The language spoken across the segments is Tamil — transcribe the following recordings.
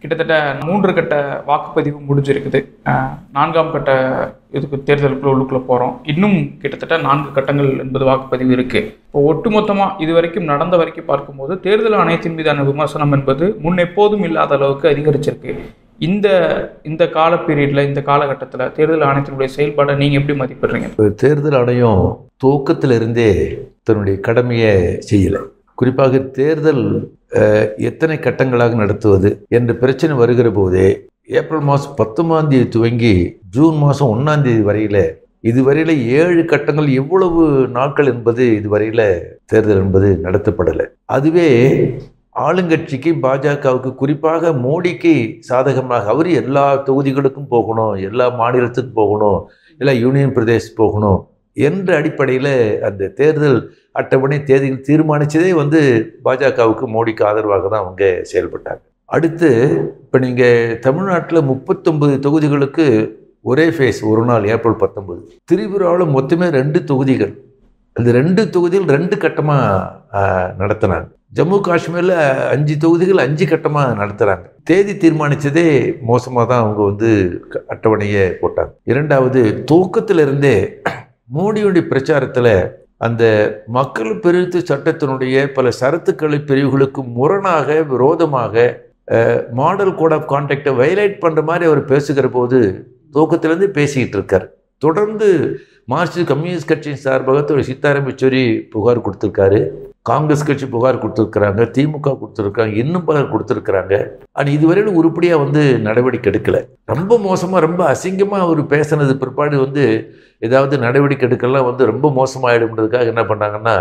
கிட்டத்தட்ட 3 கட்ட வாக்குப்பதிவு முடிஞ்சிருக்குது. 4ஆம் கட்ட இதுக்கு தேர்தலுக்குள்ள போகிறோம். இன்னும் கிட்டத்தட்ட 4 கட்டங்கள் என்பது வாக்குப்பதிவு இருக்குது. இப்போ ஒட்டுமொத்தமாக இது வரைக்கும் நடந்த வரைக்கும் பார்க்கும்போது தேர்தல் ஆணையத்தின் மீதான விமர்சனம் என்பது முன் எப்போதும் இல்லாத அளவுக்கு அதிகரிச்சிருக்கு. இந்த கால பீரியடில், இந்த காலகட்டத்தில் தேர்தல் ஆணையத்தினுடைய செயல்பாடை நீங்கள் எப்படி மதிப்பிடுறீங்க? தேர்தல் ஆணையம் துவக்கத்திலிருந்தே தன்னுடைய கடமையை செய்யலை. குறிப்பாக தேர்தல் எத்தனை கட்டங்களாக நடத்துவது என்ற பிரச்சனை வருகிற போதே ஏப்ரல் மாதம் 19ஆம் தேதி துவங்கி ஜூன் மாதம் 1ஆம் தேதி வரையில் இதுவரையில் 7 கட்டங்கள் எவ்வளவு நாட்கள் என்பது இதுவரையில் தேர்தல் என்பது நடத்தப்படலை. அதுவே ஆளுங்கட்சிக்கு, பாஜகவுக்கு, குறிப்பாக மோடிக்கு சாதகமாக அவர் எல்லா தொகுதிகளுக்கும் போகணும், எல்லா மாநிலத்துக்கும் போகணும், எல்லா யூனியன் பிரதேசம் போகணும் என்ற அடிப்படையில் அந்த தேர்தல் அட்டவணை தேதிகள் தீர்மானித்ததே பாஜகவுக்கு, மோடிக்கு ஆதரவாக தான் அவங்க செயல்பட்டாங்க. அடுத்து இப்போ நீங்கள் தமிழ்நாட்டில் 39 தொகுதிகளுக்கு ஒரே ஃபேஸ் ஒரு நாள் ஏப்ரல் 19. திரிபுராவில் மொத்தமே 2 தொகுதிகள், அந்த 2 தொகுதிகள் 2 கட்டமாக நடத்தினாங்க. ஜம்மு காஷ்மீரில் 5 தொகுதிகள் 5 கட்டமாக நடத்துகிறாங்க. தேதி தீர்மானித்ததே மோசமாக தான் அவங்க அட்டவணையை போட்டாங்க. இரண்டாவது, துவக்கத்திலிருந்தே மோடியுடைய பிரச்சாரத்தில் அந்த மக்கள் பிரிவு சட்டத்தினுடைய பல சரத்துக்களை பிரிவுகளுக்கு முரணாக, விரோதமாக, மாடல் கோட் ஆஃப் கான்டக்டை வயலேட் பண்ணுற மாதிரி அவர் பேசுகிற போது துவக்கத்திலேருந்து பேசிக்கிட்டு இருக்கார். தொடர்ந்து மார்க்சிஸ்ட் கம்யூனிஸ்ட் கட்சியின் சார்பாக திரு சீதாராம் யெச்சூரி புகார் கொடுத்துருக்காரு, காங்கிரஸ் கட்சி புகார் கொடுத்துருக்குறாங்க, திமுக கொடுத்துருக்காங்க, இன்னும் பலர் கொடுத்துருக்குறாங்க. ஆனால் இதுவரையிலும் உருப்படியாக நடவடிக்கை எடுக்கலை. ரொம்ப மோசமாக, ரொம்ப அசிங்கமாக அவர் பேசினது பிற்பாடு ஏதாவது நடவடிக்கை எடுக்கலாம் ரொம்ப மோசமாகிடும்ன்றதுக்காக என்ன பண்ணாங்கன்னா,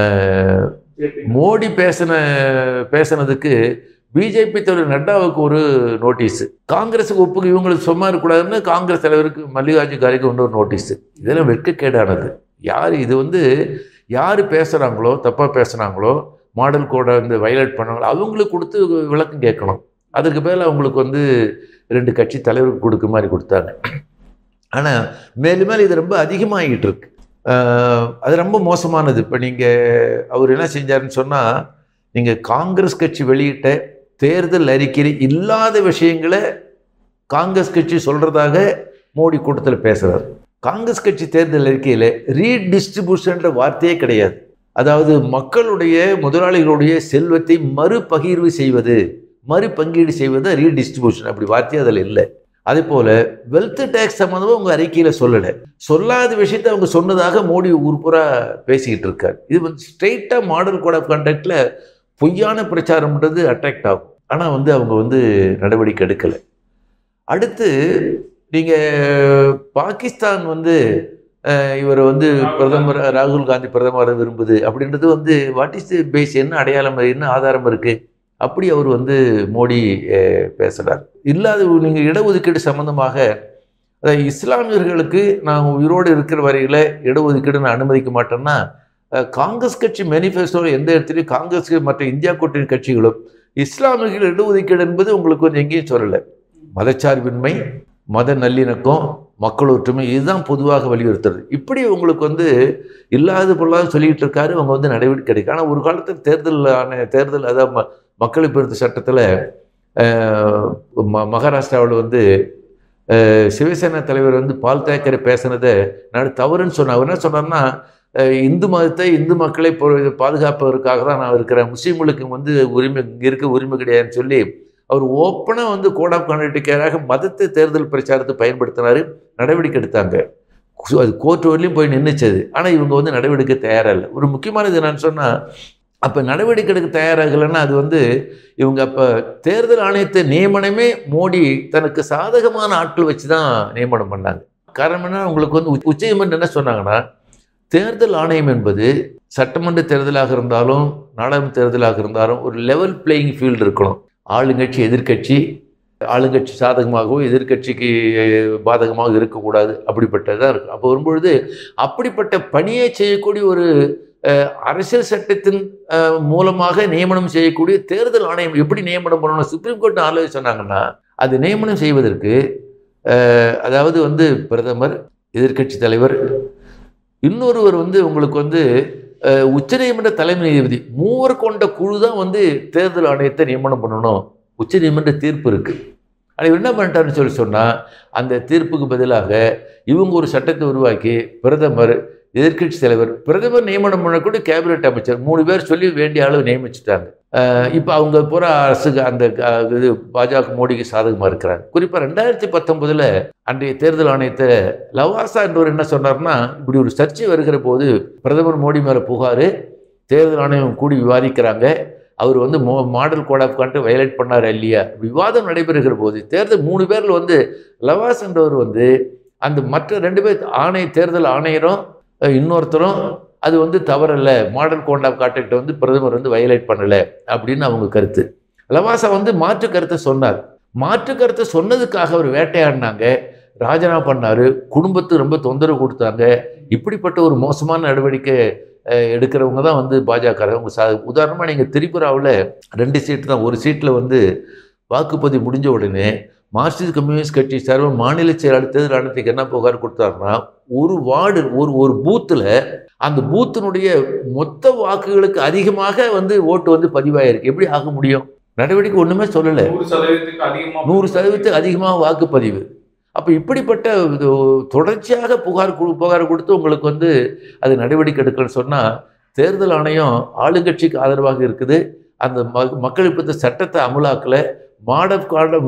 மோடி பேசினதுக்கு பிஜேபி தலைவர் நட்டாவுக்கு ஒரு நோட்டீஸு, காங்கிரஸுக்கு ஒப்புக்கு இவங்களுக்கு சும்மா இருக்கக்கூடாதுன்னு காங்கிரஸ் தலைவருக்கு மல்லிகார்ஜுன கார்கேக்கு இன்னொரு நோட்டீஸு. இதெல்லாம் வெட்கக்கேடானது. யார் இது யார் பேசுகிறாங்களோ, தப்பாக பேசுகிறாங்களோ, மாடல் கோடை வயலேட் பண்ணாங்களோ அவங்களுக்கு கொடுத்து விளக்கம் கேட்கணும். அதுக்கு மேலே அவங்களுக்கு 2 கட்சி தலைவருக்கு கொடுக்குற மாதிரி கொடுத்தாங்க. ஆனால் மேலும் மேலே இது ரொம்ப அதிகமாகிட்டு இருக்கு. அது ரொம்ப மோசமானது. இப்போ நீங்கள் அவர் என்ன செஞ்சாருன்னு சொன்னால், நீங்கள் காங்கிரஸ் கட்சி வெளியிட்ட தேர்தல் அறிக்கையில் இல்லாத விஷயங்களை காங்கிரஸ் கட்சி சொல்கிறதாக மோடி கூட்டத்தில் பேசுகிறார். காங்கிரஸ் கட்சி தேர்தல் அறிக்கையில் ரீடிஸ்ட்ரிபியூஷன்ற வார்த்தையே கிடையாது. அதாவது மக்களுடைய, முதலாளிகளுடைய செல்வத்தை மறுபகிர்வு செய்வது, மறுபங்கீடு செய்வது ரீடிஸ்ட்ரிபியூஷன். அப்படி வார்த்தையே அதில் இல்லை. அதே போல் வெல்த் டேக்ஸ் சம்மந்தமாக உங்கள் அறிக்கையில் சொல்லலை. சொல்லாத விஷயத்தை அவங்க சொன்னதாக மோடி ஊர்பூரா பேசிக்கிட்டு இருக்கார். இது ஸ்ட்ரெயிட்டாக மாடல் கோட் ஆஃப் கண்டக்டில் பொய்யான பிரச்சாரம்ன்றது அட்ராக்ட் ஆகும். ஆனால் அவங்க நடவடிக்கை எடுக்கலை. அடுத்து நீங்கள் பாகிஸ்தான் இவர் பிரதமர் ராகுல் காந்தி பிரதமரை விரும்புது அப்படின்றது வாட் இஸ் தி பேஸ், என்ன அடையாளம், என்ன ஆதாரம் இருக்குது? அப்படி அவர் மோடி பேசுகிறார். இல்லாத நீங்கள் இடஒதுக்கீடு சம்மந்தமாக, அதாவது இஸ்லாமியர்களுக்கு நான் உயிரோடு இருக்கிற வரையில் இடஒதுக்கீடு நான் அனுமதிக்க மாட்டேன்னா, காங்கிரஸ் கட்சி மேனிஃபெஸ்டோவில் எந்த இடத்துலையும் காங்கிரஸ் மற்ற இந்தியா கூட்டணி கட்சிகளும் இஸ்லாமியர்கள் இடஒதுக்கீடு என்பது உங்களுக்கு எங்கேயும் சொல்லலை. மதச்சார்பின்மை, மத நல்லிணக்கம், மக்கள் ஒற்றுமை, இதுதான் பொதுவாக வலியுறுத்துறது. இப்படி உங்களுக்கு இல்லாத பொருளாக சொல்லிக்கிட்டு இருக்காரு. அவங்க நடவடிக்கை எடுக்க. ஆனால் ஒரு காலத்தில் தேர்தல் அதாவது மக்களை பொறுத்த சட்டத்தில் மகாராஷ்டிராவில் சிவசேனா தலைவர் பால் தாக்கரே பேசினதை நான் தவறுன்னு சொன்னேன். அவர் என்ன சொன்னார்னா, இந்து மதத்தை, இந்து மக்களை பாதுகாப்பதற்காக தான் நான் இருக்கிறேன், முஸ்லீம்களுக்கு உரிமை இருக்க உரிமை கிடையாதுன்னு சொல்லி அவர் ஓப்பனாக கோட் ஆஃப் கான்டக்டுக்காக மதத்தை தேர்தல் பிரச்சாரத்தை பயன்படுத்தினார். நடவடிக்கை எடுத்தாங்க. அது கோர்ட் வரலையும் போய் நின்றுச்சது. ஆனால் இவங்க நடவடிக்கை தயாராக இல்லை. ஒரு முக்கியமானது என்னன்னு சொன்னால், அப்போ நடவடிக்கை எடுக்க தயாராகலைன்னா அது இவங்க அப்போ தேர்தல் ஆணையத்தை நியமனமே மோடி தனக்கு சாதகமான ஆட்கள் வச்சு தான் நியமனம் பண்ணாங்க. காரணம் என்ன, உங்களுக்கு உச்சநீதிமன்றம் என்ன சொன்னாங்கன்னா, தேர்தல் ஆணையம் என்பது சட்டமன்ற தேர்தலாக இருந்தாலும் நாடாளுமன்ற தேர்தலாக இருந்தாலும் ஒரு லெவல் பிளேயிங் ஃபீல்டு இருக்கணும். ஆளுங்கட்சி, எதிர்கட்சி, ஆளுங்கட்சி சாதகமாகவோ எதிர்கட்சிக்கு பாதகமாக இருக்கக்கூடாது. அப்படிப்பட்டதான் இருக்கும். அப்போ வரும்பொழுது அப்படிப்பட்ட பணியை செய்யக்கூடிய ஒரு அரசியல் சட்டத்தின் மூலமாக நியமனம் செய்யக்கூடிய தேர்தல் ஆணையம் எப்படி நியமனம் பண்ணணும் சுப்ரீம் கோர்ட் ஆலோசனை சொன்னாங்கன்னா, அது நியமனம் செய்வதற்கு அதாவது பிரதமர், எதிர்கட்சி தலைவர், இன்னொருவர் உங்களுக்கு உச்சநீதிமன்ற தலைமை நீதிபதி, மூவர் கொண்ட குழு தான் தேர்தல் ஆணையத்தை நியமனம் பண்ணணும். உச்சநீதிமன்ற தீர்ப்பு இருக்குது. அது என்ன பண்ணிட்டாருன்னு சொன்னால் அந்த தீர்ப்புக்கு பதிலாக இவங்க ஒரு சட்டத்தை உருவாக்கி பிரதமர், எதிர்க்கட்சி தலைவர், பிரதமர் நியமனம் பண்ணக்கூடிய கேபினெட் அமைச்சர் 3 பேர் சொல்லி வேண்டிய அளவு நியமிச்சுட்டாங்க. இப்போ அவங்க பூரா அரசுக்கு அந்த இது பாஜக மோடிக்கு சாதகமாக இருக்கிறாங்க. குறிப்பாக 2019 அன்றைய தேர்தல் ஆணையத்தை லவாசா என்றவர் என்ன சொன்னார்னா, இப்படி ஒரு சர்ச்சை வருகிற போது பிரதமர் மோடி மேலே புகார், தேர்தல் ஆணையம் கூடி விவாதிக்கிறாங்க, அவர் வந்து model code of conduct violate பண்ணார் இல்லையா, விவாதம் நடைபெறுகிற போது தேர்தல் 3 பேரில் வந்து லவாஸ் என்றவர் வந்து அந்த மற்ற 2 பேர் தேர்தல் ஆணையரும் இன்னொருத்தரும் அது வந்து தவறல்ல, மாடல் கோட் ஆஃப் கான்டக்ட் வந்து பிரதமர் வந்து வயலேட் பண்ணலை அப்படின்னு அவங்க கருத்து. லவாசா வந்து மாற்று கருத்தை சொன்னார். மாற்று கருத்தை சொன்னதுக்காக அவர் வேட்டையாடினாங்க, ராஜினாமா பண்ணார், குடும்பத்துக்கு ரொம்ப தொந்தரவு கொடுத்தாங்க. இப்படிப்பட்ட ஒரு மோசமான நடவடிக்கை எடுக்கிறவங்க தான் வந்து பாஜக. உதாரணமாக நீங்கள் திரிபுராவில் 2 சீட்டு தான், ஒரு சீட்டில் வந்து வாக்குப்பதிவு முடிஞ்ச உடனே மார்க்சிஸ்ட் கம்யூனிஸ்ட் கட்சி சார்பாக மாநில செயலாளர் தேர்தல் ஆணையத்துக்கு என்ன புகார் கொடுத்தாருன்னா, ஒரு வார்டு ஒரு பூத்தில் அந்த பூத்தினுடைய மொத்த வாக்குகளுக்கு அதிகமாக வந்து ஓட்டு வந்து பதிவாயிருக்கு. எப்படி ஆக முடியும்? நடவடிக்கை ஒன்றுமே சொல்லலை. 100% அதிகமாக வாக்குப்பதிவு. அப்போ இப்படிப்பட்ட தொடர்ச்சியாக புகார் கொடுத்து உங்களுக்கு வந்து அது நடவடிக்கை எடுக்கணும்னு சொன்னால், தேர்தல் ஆணையம் ஆளுங்கட்சிக்கு ஆதரவாக இருக்குது, அந்த மக்கள் இப்போ சட்டத்தை அமலாக்கலை, model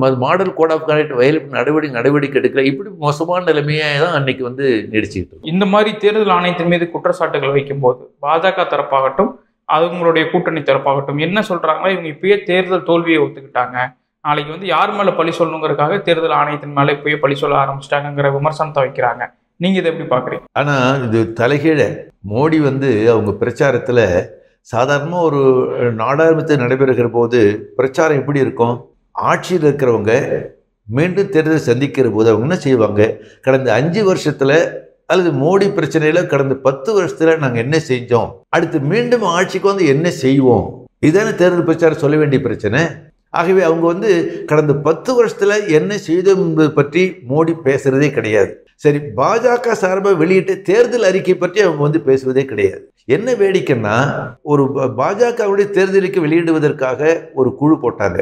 code of conduct violate நடவடிக்கை எடுக்கல. இப்படி மோசமான நிலைமையை தான் அன்னைக்கு வந்து நீடிச்சுக்கிட்டு. இந்த மாதிரி தேர்தல் ஆணையத்தின் மீது குற்றச்சாட்டுகள் வைக்கும்போது பாஜக தரப்பாகட்டும் அவங்களுடைய கூட்டணி தரப்பாகட்டும் என்ன சொல்றாங்கன்னா, இவங்க இப்பயே தேர்தல் தோல்வியை ஒத்துக்கிட்டாங்க, நாளைக்கு வந்து யார் மேலே பழி சொல்லணுங்கிறதுக்காக தேர்தல் ஆணையத்தின் மேலே இப்பயே பழி சொல்ல ஆரம்பிச்சிட்டாங்கிற விமர்சனத்தை வைக்கிறாங்க. நீங்க இதை எப்படி பாக்குறீங்க? ஆனால் இது தலைகீழ மோடி வந்து அவங்க பிரச்சாரத்தில் சாதாரணமாக ஒரு நாடாளுமன்றத்தில் நடைபெறுகிற போது பிரச்சாரம் எப்படி இருக்கும்? ஆட்சியில் இருக்கிறவங்க மீண்டும் தேர்தல் சந்திக்கிற போது அவங்க என்ன செய்வாங்க, கடந்த 5 வருஷத்தில் அல்லது மோடி பிரச்சனையில் கடந்த 10 வருஷத்தில் நாங்கள் என்ன செஞ்சோம், அடுத்து மீண்டும் ஆட்சிக்கு வந்து என்ன செய்வோம், இதுதானே தேர்தல் பிரச்சாரம் சொல்ல வேண்டிய பிரச்சனை. ஆகவே அவங்க வந்து கடந்த 10 வருஷத்தில் என்ன செய்தோம் என்பது பற்றி மோடி பேசுகிறதே கிடையாது. சரி, பாஜக சார்பாக வெளியிட்ட தேர்தல் அறிக்கை பற்றி அவங்க வந்து பேசுவதே கிடையாது. என்ன வேடிக்கைன்னா, ஒரு பாஜகவுடைய தேர்தலுக்கு வெளியிடுவதற்காக ஒரு குழு போட்டாங்க.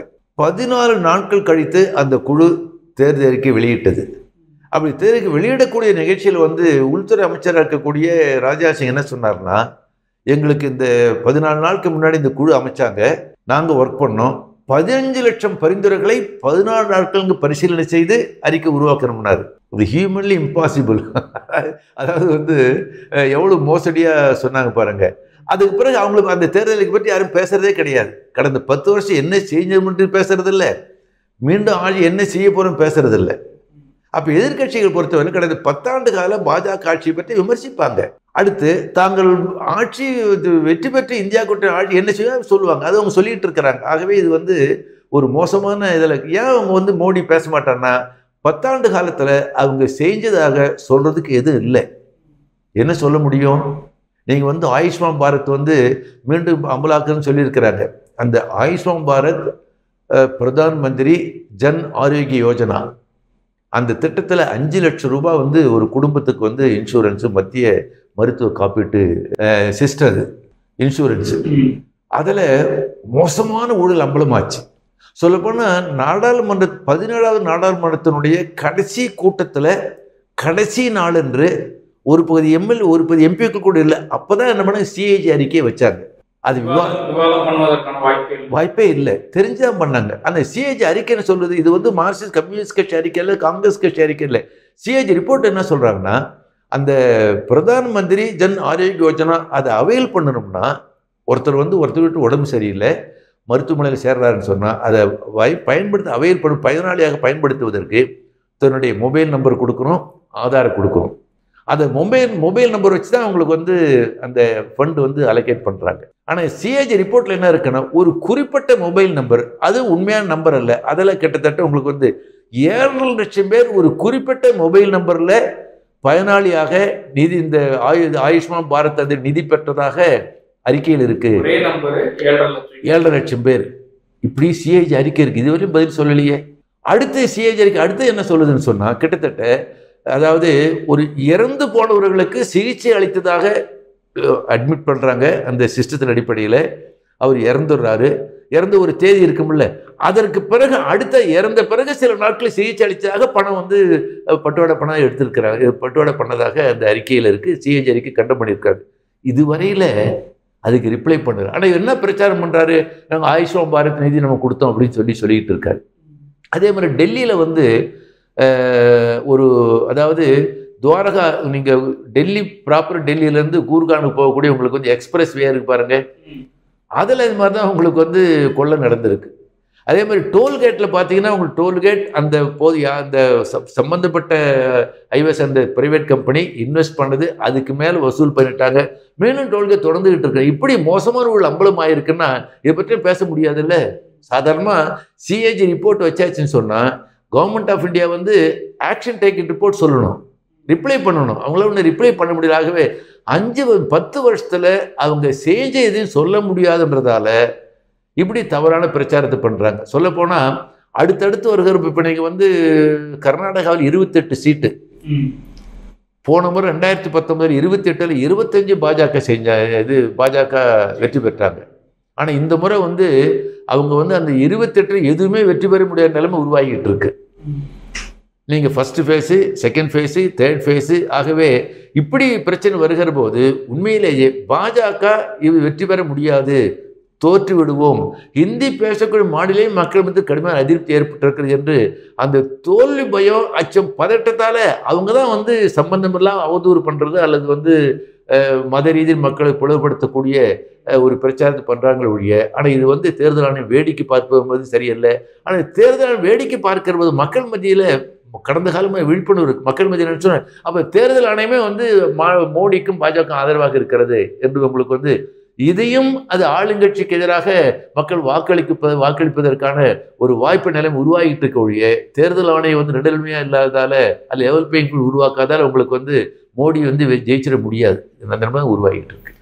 14 நாட்கள் கழித்து அந்த குழு தேர்தல் அறிக்கை வெளியிட்டது. அப்படி தேர்தலுக்கு வெளியிடக்கூடிய நிகழ்ச்சியில் வந்து உள்துறை அமைச்சராக இருக்கக்கூடிய ராஜ்நாத் சிங் என்ன சொன்னார்னா, எங்களுக்கு இந்த 14 நாளுக்கு முன்னாடி இந்த குழு அமைச்சாங்க, நாங்கள் ஒர்க் பண்ணோம், 15 லட்சம் பரிந்துரைகளை 14 நாட்களுக்கு பரிசீலனை செய்து அறிக்கை உருவாக்கணும்னாரு. இது ஹியூமன்லி இம்பாசிபிள். அதாவது வந்து எவ்வளோ மோசடியாக சொன்னாங்க பாருங்க. அதுக்கு பிறகு அவங்களுக்கு அந்த தேர்தலுக்கு பற்றி யாரும் பேசுறதே கிடையாது. கடந்த 10 வருஷம் என்ன செஞ்சோம்னு பேசுறதில்ல, மீண்டும் ஆட்சி என்ன செய்ய போறோம் பேசுறதில்லை. அப்போ எதிர்கட்சிகள் பொறுத்தவரை கடந்த 10 ஆண்டு கால பாஜக ஆட்சியை பற்றி விமர்சிப்பாங்க. அடுத்து தாங்கள் ஆட்சி வெற்றி பெற்று இந்தியா கூட்டணி ஆட்சி என்ன செய்ய சொல்லுவாங்க, அது அவங்க சொல்லிட்டு இருக்கிறாங்க. ஆகவே இது வந்து ஒரு மோசமான இதில் ஏன் அவங்க வந்து மோடி பேச மாட்டாங்கன்னா, 10 ஆண்டு காலத்தில் அவங்க செஞ்சதாக சொல்றதுக்கு எதுவும் இல்லை. என்ன சொல்ல முடியும்? நீங்கள் வந்து ஆயுஷ்மான் பாரத் வந்து மீண்டும் அமலாக்குன்னு சொல்லியிருக்கிறாங்க. அந்த ஆயுஷ்மான் பாரத் பிரதான் மந்திரி ஜன் ஆரோக்கிய யோஜனா, அந்த திட்டத்தில் 5 லட்சம் ரூபாய் வந்து ஒரு குடும்பத்துக்கு வந்து இன்சூரன்ஸு, மத்திய மருத்துவ காப்பீட்டு சிஸ்டம், அது இன்சூரன்ஸு, அதில் மோசமான ஊழல் அம்பலமாச்சு. சொல்லப்போனால் 17வது நாடாளுமன்றத்தினுடைய கடைசி கூட்டத்தில் கடைசி நாளன்று ஒரு பகுதி எம்எல்ஏ ஒரு பகுதி எம்பிக்கள் கூட இல்லை. அப்போ தான் என்ன பண்ண சிஏஜி அறிக்கையை வச்சாங்க. அது வாய்ப்பே இல்லை, தெரிஞ்சுதான் பண்ணாங்க. அந்த சிஏஜி அறிக்கைன்னு சொல்றது, இது வந்து மார்க்சிஸ்ட் கம்யூனிஸ்ட் கட்சி அறிக்கை இல்லை, காங்கிரஸ் கட்சி அறிக்கை இல்லை. சிஏஜி ரிப்போர்ட் என்ன சொல்றாங்கன்னா, அந்த பிரதான் மந்திரி ஜன் ஆரோக்கிய யோஜனா அதை அவைல் பண்ணணும்னா, ஒருத்தர் விட்டு உடம்பு சரியில்லை, மருத்துவமனையில் சேர்றாருன்னு சொன்னால் அதை பயன்படுத்த அவைல் பண்ணும் பயனாளியாக பயன்படுத்துவதற்கு தன்னுடைய மொபைல் நம்பர் கொடுக்கணும், ஆதார் கொடுக்கணும். அந்த மொபைல் நம்பர் வச்சு தான் அவங்களுக்கு வந்து அந்த ஃபண்ட் வந்து அலோகேட் பண்ணுறாங்க. ஆனால் சிஏஜி ரிப்போர்ட்டில் என்ன இருக்குன்னா, ஒரு குறிப்பிட்ட மொபைல் நம்பர், அது உண்மையான நம்பர் அல்ல, அதில் கிட்டத்தட்ட உங்களுக்கு வந்து 7 லட்சம் பேர் ஒரு குறிப்பிட்ட மொபைல் நம்பரில் பயனாளியாக இந்த ஆயுஷ்மான் பாரத் அது நிதி பெற்றதாக அறிக்கையில் இருக்கு. 7.5 லட்சம் பேர் இப்படி சிஏஜி அறிக்கை இருக்கு. இதுவரையும் பதில் சொல்லலையே. அடுத்த சிஏஜி அறிக்கை அடுத்து என்ன சொல்லுதுன்னு சொன்னால், கிட்டத்தட்ட அதாவது ஒரு இறந்து போனவர்களுக்கு சிகிச்சை அளித்ததாக அட்மிட் பண்ணுறாங்க. அந்த சிஸ்டத்தின் அடிப்படையில் அவர் இறந்துடுறாரு, இறந்து ஒரு தேதி இருக்கும்ல, அதற்கு பிறகு அடுத்த இறந்த பிறகு சில நாட்கள் சிகிச்சை அளித்ததாக பணம் வந்து பட்டுவாடா பணம் எடுத்திருக்கிறாங்க, பட்டுவாடா பண்ணதாக அந்த அறிக்கையில் இருக்குது, சிஏஜி அறிக்கை கண்டம் பண்ணியிருக்காரு. இதுவரையில் அதுக்கு ரிப்ளை பண்ணுறாரு. ஆனால் என்ன பிரச்சாரம் பண்ணுறாரு, நாங்கள் ஆயுஷ்மான் பாரத் நிதி நம்ம கொடுத்தோம் அப்படின்னு சொல்லிக்கிட்டு இருக்காரு. அதே மாதிரி டெல்லியில் வந்து ஒரு அதாவது துவாரகா, நீங்கள் டெல்லி ப்ராப்பர் டெல்லியிலேருந்து கூர்கானுக்கு போகக்கூடிய உங்களுக்கு வந்து எக்ஸ்பிரஸ் வே இருக்கு பாருங்கள், அதில் இது மாதிரி தான் உங்களுக்கு வந்து கொள்ளை நடந்திருக்கு. அதே மாதிரி டோல்கேட்டில் பார்த்தீங்கன்னா உங்களுக்கு டோல்கேட் அந்த அந்த சம்மந்தப்பட்ட ஹைவேஸ் அந்த ப்ரைவேட் கம்பெனி இன்வெஸ்ட் பண்ணது, அதுக்கு மேலே வசூல் பண்ணிட்டாங்க, மேலும் டோல்கேட் தொடர்ந்துகிட்டு இருக்கு. இப்படி மோசமான ஒரு அம்பலம் ஆயிருக்குன்னா இதை பற்றியும் பேச முடியாதுல்ல. சாதாரணமாக சிஏஜி ரிப்போர்ட் வச்சாச்சுன்னு சொன்னால் கவர்மெண்ட் ஆஃப் இந்தியா வந்து ஆக்ஷன் டேக்கிங் ரிப்போர்ட் சொல்லணும், ரிப்ளை பண்ணணும். அவங்களால ஒன்று ரிப்ளை பண்ண முடியலாகவே 5-10 வருஷத்தில் அவங்க செஞ்ச எதையும் சொல்ல முடியாதுன்றதால இப்படி தவறான பிரச்சாரத்தை பண்ணுறாங்க. சொல்லப்போனால் அடுத்தடுத்து வருகிற இப்போ நீங்கள் வந்து கர்நாடகாவில் 28 சீட்டு, போன முறை 2019 28ல் 25 பாஜக பாஜக வெற்றி பெற்றாங்க. ஆனால் இந்த முறை வந்து அவங்க வந்து அந்த 28 எதுவுமே வெற்றி பெற முடியாத நிலைமை உருவாகிட்டு இருக்கு. நீங்கள் first phase, second phase, third phase, ஆகவே இப்படி பிரச்சனை வருகிற போது உண்மையிலேயே பாஜக இது வெற்றி பெற முடியாது, தோற்று விடுவோம், ஹிந்தி பேசக்கூடிய மாநிலையும் மக்கள் வந்து கடுமையான அதிருப்தி ஏற்பட்டிருக்கிறது என்று அந்த தோல்வி பயம், அச்சம், பதட்டத்தால் அவங்க தான் வந்து சம்பந்தமெல்லாம் அவதூறு பண்ணுறது அல்லது வந்து மத ரீதியில் மக்களை பிளவுபடுத்தக்கூடிய ஒரு பிரச்சாரத்தை பண்ணுறாங்களே ஒழிய. ஆனால் இது வந்து தேர்தல் ஆணையம் வேடிக்கை பார்ப்பது சரியில்லை. ஆனால் தேர்தல் வேடிக்கை பார்க்கிற போது மக்கள் மத்தியில் கடந்த காலமாக விழிப்புணர்வு மக்கள் மத்தியில் நினைச்சோன்னா அப்போ தேர்தல் ஆணையமே வந்து மோடிக்கும் பாஜக ஆதரவாக இருக்கிறது என்று உங்களுக்கு வந்து இதையும் அது ஆளுங்கட்சிக்கு எதிராக மக்கள் வாக்களிப்பதற்கான ஒரு வாய்ப்பு நிலைமை உருவாகிட்டு இருக்க ஒழிய தேர்தல் ஆணையம் வந்து நடுநிலைமையாக இல்லாததால அது லெவல் பிளேயிங் ஃபீல்ட் உருவாக்காதால் உங்களுக்கு வந்து மோடி வந்து ஜெயிச்சிட முடியாது. அந்த நிலைமை உருவாகிட்டு இருக்கு.